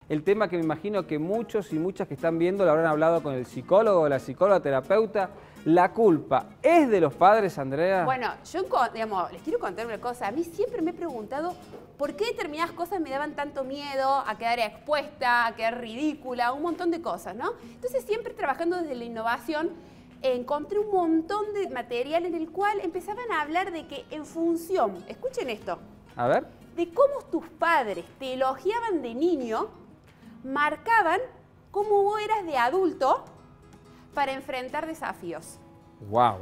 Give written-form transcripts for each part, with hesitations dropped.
El tema que me imagino que muchos y muchas que están viendo lo habrán hablado con el psicólogo, la psicóloga, terapeuta. ¿La culpa es de los padres, Andrea? Bueno, yo digamos, les quiero contar una cosa. A mí siempre me he preguntado por qué determinadas cosas me daban tanto miedo a quedar expuesta, a quedar ridícula, un montón de cosas, ¿no? Entonces, siempre trabajando desde la innovación, encontré un montón de material en el cual empezaban a hablar de que en función, escuchen esto, A ver. de cómo tus padres te elogiaban de niño, marcaban cómo vos eras de adulto para enfrentar desafíos. Wow.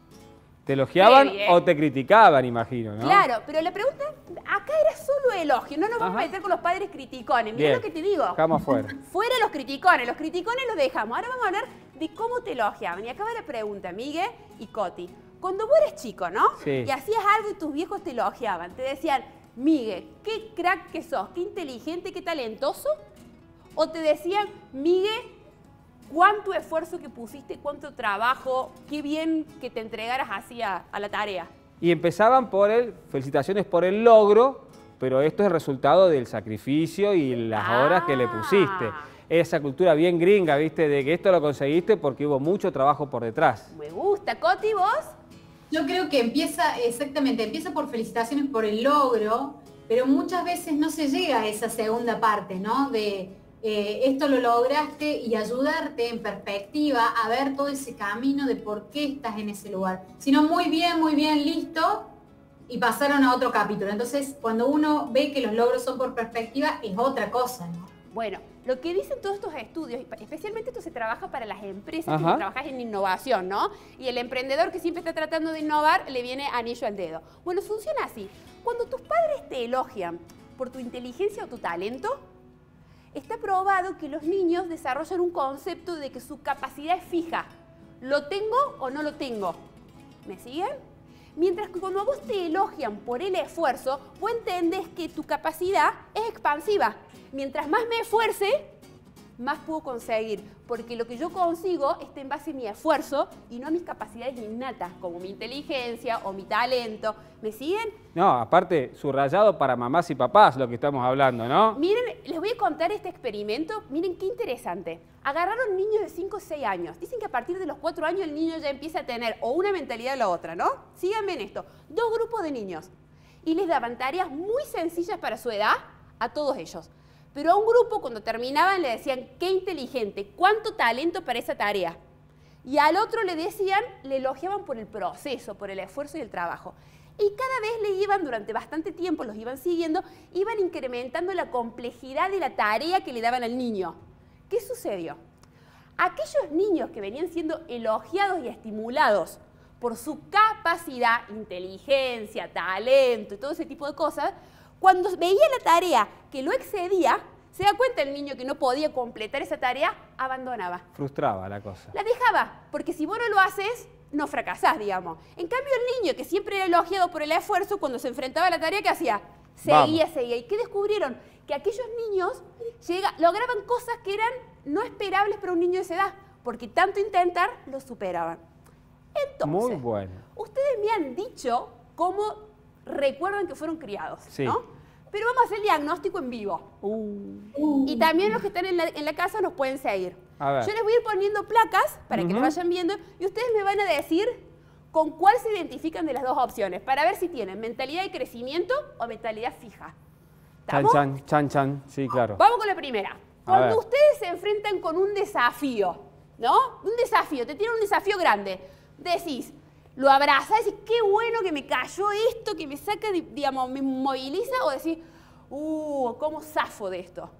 ¿Te elogiaban Bien. o te criticaban, imagino, no? Claro, pero la pregunta, acá era solo elogio, no nos vamos a meter con los padres criticones. Mira lo que te digo. Dejamos fuera. Fuera los criticones los dejamos. Ahora vamos a hablar de cómo te elogiaban. Y acá va la pregunta, Miguel y Coti. Cuando vos eres chico, ¿no? Sí. Y hacías algo y tus viejos te elogiaban, te decían, Miguel, qué crack que sos, qué inteligente, qué talentoso. O te decían, Miguel, cuánto esfuerzo que pusiste, cuánto trabajo, qué bien que te entregaras así a la tarea. Y empezaban por felicitaciones por el logro, pero esto es el resultado del sacrificio y las horas que le pusiste. Esa cultura bien gringa, ¿viste? De que esto lo conseguiste porque hubo mucho trabajo por detrás. Me gusta. Coti, ¿vos? Yo creo que empieza por felicitaciones por el logro, pero muchas veces no se llega a esa segunda parte, ¿no? De esto lo lograste y ayudarte en perspectiva a ver todo ese camino de por qué estás en ese lugar. Sino muy bien, listo, y pasaron a otro capítulo. Entonces, cuando uno ve que los logros son por perspectiva, es otra cosa, ¿no? Bueno, lo que dicen todos estos estudios, especialmente esto se trabaja para las empresas, Ajá, que trabajas en innovación, ¿no? Y el emprendedor que siempre está tratando de innovar, le viene anillo al dedo. Bueno, funciona así. Cuando tus padres te elogian por tu inteligencia o tu talento, está probado que los niños desarrollan un concepto de que su capacidad es fija. ¿Lo tengo o no lo tengo? ¿Me siguen? Mientras que cuando a vos te elogian por el esfuerzo, vos entendés que tu capacidad es expansiva. Mientras más me esfuerce, más puedo conseguir. Porque lo que yo consigo está en base a mi esfuerzo y no a mis capacidades innatas, como mi inteligencia o mi talento. ¿Me siguen? No, aparte, subrayado para mamás y papás lo que estamos hablando, ¿no? Miren, les voy a contar este experimento. Miren qué interesante. Agarraron niños de 5 o 6 años. Dicen que a partir de los 4 años el niño ya empieza a tener o una mentalidad o la otra, ¿no? Síganme en esto. 2 grupos de niños. Y les daban tareas muy sencillas para su edad a todos ellos. Pero a un grupo, cuando terminaban, le decían, qué inteligente, cuánto talento para esa tarea. Y al otro le decían, le elogiaban por el proceso, por el esfuerzo y el trabajo. Y cada vez le iban, durante bastante tiempo, los iban siguiendo, iban incrementando la complejidad de la tarea que le daban al niño. ¿Qué sucedió? Aquellos niños que venían siendo elogiados y estimulados por su capacidad, inteligencia, talento y todo ese tipo de cosas, cuando veía la tarea que lo excedía, se da cuenta el niño que no podía completar esa tarea, abandonaba. Frustraba la cosa. La dejaba, porque si vos no lo haces, no fracasás, digamos. En cambio, el niño que siempre era elogiado por el esfuerzo, cuando se enfrentaba a la tarea, ¿qué hacía? Seguía. ¿Y qué descubrieron? Que aquellos niños lograban cosas que eran no esperables para un niño de esa edad, porque tanto intentar, lo superaban. Entonces, muy bueno. Ustedes me han dicho cómo recuerdan que fueron criados, sí, ¿no? Pero vamos a hacer el diagnóstico en vivo. Y también los que están en la casa nos pueden seguir. A ver. Yo les voy a ir poniendo placas para que lo vayan viendo y ustedes me van a decir con cuál se identifican de las dos opciones para ver si tienen mentalidad de crecimiento o mentalidad fija. ¿Estamos? Chan. Sí, claro. Vamos con la primera. Cuando ustedes se enfrentan con un desafío, ¿no? Un desafío, te tienen un desafío grande. Decís, lo abrazás y decís, qué bueno que me cayó esto, que me saca, digamos, me moviliza, o decís, ¿cómo zafo de esto?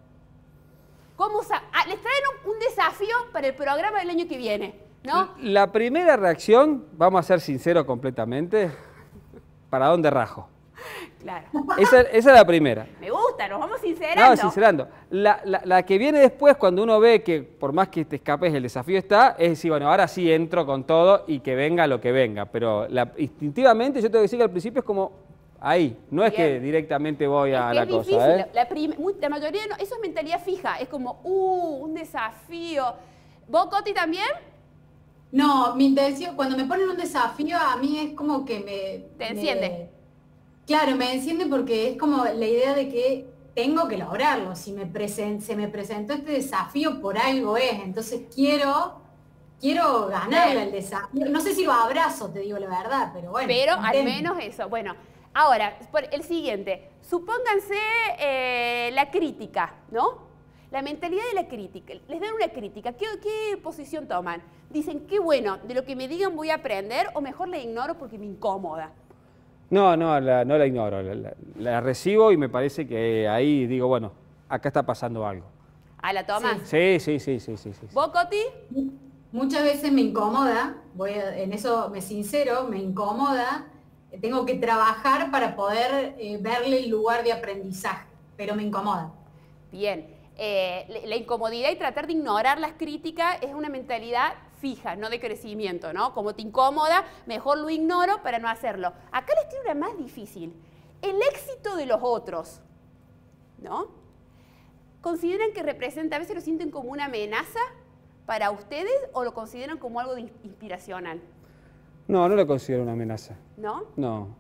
Les traen un desafío para el programa del año que viene, ¿no? La primera reacción, vamos a ser sinceros completamente, ¿para dónde rajo? Claro. Esa es la primera. Me gusta, nos vamos sincerando. No, sincerando. La que viene después, cuando uno ve que por más que te escapes, el desafío está, es decir, bueno, ahora sí entro con todo y que venga lo que venga. Pero instintivamente yo tengo que decir que al principio es como ahí. No es que directamente voy a la cosa. La mayoría no, eso es mentalidad fija. Es como, un desafío. ¿Vos, Coti, también? No, mi intención, cuando me ponen un desafío, a mí es como que Te enciende. Claro, me enciende porque es como la idea de que tengo que lograrlo. Si se me presentó este desafío, por algo es. Entonces quiero ganarle el desafío. No sé si lo abrazo, te digo la verdad, pero bueno. Pero intento. al menos eso. Bueno, ahora, el siguiente. Supónganse la crítica, ¿no? La mentalidad de la crítica. Les dan una crítica. ¿Qué posición toman? Dicen, qué bueno, de lo que me digan voy a aprender, o mejor la ignoro porque me incomoda. No la ignoro, la recibo y me parece que ahí digo, bueno, acá está pasando algo. ¿A la tomas? Sí. ¿Vos, Coti? Muchas veces me incomoda, en eso me sincero, me incomoda, tengo que trabajar para poder verle el lugar de aprendizaje, pero me incomoda. Bien, la incomodidad y tratar de ignorar las críticas es una mentalidad fija, no de crecimiento, ¿no? Como te incomoda, mejor lo ignoro para no hacerlo. Acá les tiro una más difícil, el éxito de los otros, ¿no? ¿Consideran que representa, a veces lo sienten como una amenaza para ustedes o lo consideran como algo inspiracional? No lo considero una amenaza. ¿No? No.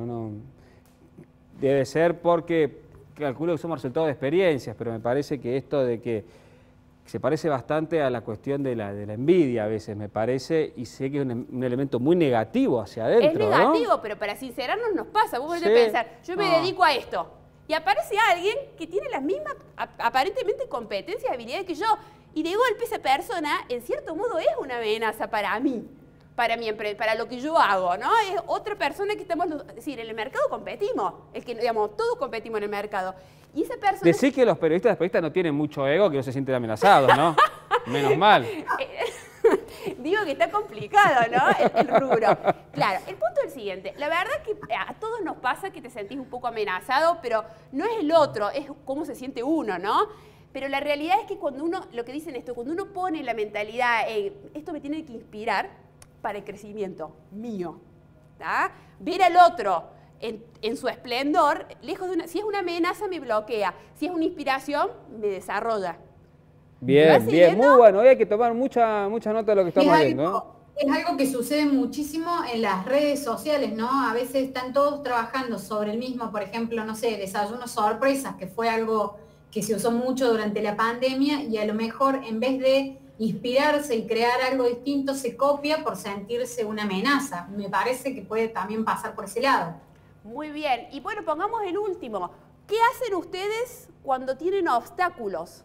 Debe ser porque calculo que somos resultados de experiencias, pero me parece que esto de que se parece bastante a la cuestión de la envidia a veces, me parece, y sé que es un elemento muy negativo hacia adentro, es negativo, ¿no? Pero para sincerarnos nos pasa. Vos podés pensar, yo me dedico a esto, y aparece alguien que tiene las mismas, aparentemente, competencias y habilidades que yo, y de golpe esa persona, en cierto modo, es una amenaza para mí, para lo que yo hago, ¿no? Es otra persona que estamos, es decir, en el mercado competimos, digamos, todos competimos en el mercado. Y esa persona... Decís que los periodistas no tienen mucho ego, que no se sienten amenazados, ¿no? Menos mal. Digo que está complicado, ¿no? El rubro. Claro, el punto es el siguiente. La verdad es que a todos nos pasa que te sentís un poco amenazado, pero no es el otro, es cómo se siente uno, ¿no? Pero la realidad es que cuando uno, lo que dicen esto, cuando uno pone la mentalidad, esto me tiene que inspirar para el crecimiento mío, ¿tá? Ver al otro en su esplendor, lejos de si es una amenaza me bloquea, si es una inspiración me desarrolla. Bien, muy bueno, hoy hay que tomar mucha nota de lo que estamos viendo, ¿no? Es algo que sucede muchísimo en las redes sociales, ¿no? A veces están todos trabajando sobre el mismo, por ejemplo, no sé, desayunos sorpresas, que fue algo que se usó mucho durante la pandemia, y a lo mejor en vez de inspirarse y crear algo distinto, se copia por sentirse una amenaza. Me parece que puede también pasar por ese lado. Muy bien, y bueno, pongamos el último. ¿Qué hacen ustedes cuando tienen obstáculos?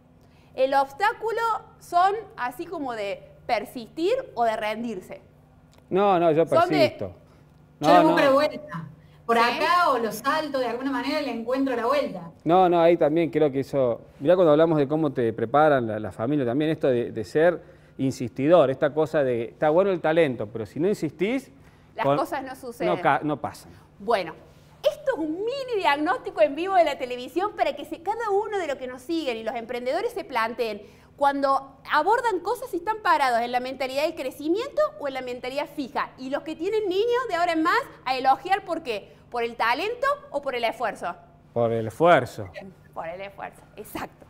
El obstáculo son así como de persistir o de rendirse. No, yo persisto. Yo le busco la vuelta. Por acá o lo salto, de alguna manera le encuentro la vuelta. No, ahí también creo que eso... Mirá cuando hablamos de cómo te preparan la familia, también esto de ser insistidor, esta cosa de... Está bueno el talento, pero si no insistís... Las cosas no suceden. No pasan. Bueno, esto es un mini diagnóstico en vivo de la televisión para que cada uno de los que nos siguen y los emprendedores se planteen cuando abordan cosas si están parados en la mentalidad del crecimiento o en la mentalidad fija. Y los que tienen niños de ahora en más a elogiar ¿por qué? ¿Por el talento o por el esfuerzo? Por el esfuerzo. Por el esfuerzo, exacto.